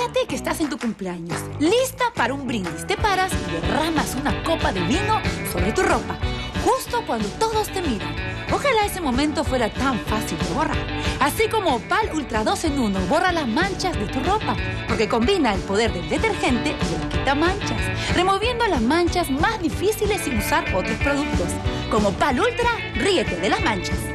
Imagínate que estás en tu cumpleaños, lista para un brindis. Te paras y derramas una copa de vino sobre tu ropa, justo cuando todos te miran. Ojalá ese momento fuera tan fácil de borrar. Así como Opal Ultra 2 en 1 borra las manchas de tu ropa, porque combina el poder del detergente y el quitamanchas, removiendo las manchas más difíciles sin usar otros productos. Con Opal Ultra, ríete de las manchas.